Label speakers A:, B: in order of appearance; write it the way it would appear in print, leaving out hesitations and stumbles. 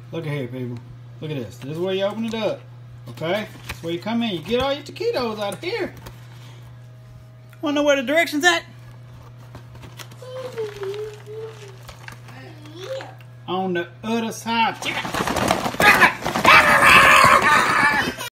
A: Look at here, people. Look at this. This is where you open it up. Okay? That's where you come in. You get all your taquitos out of here. Wanna know where the directions at? On the other side. Check it out.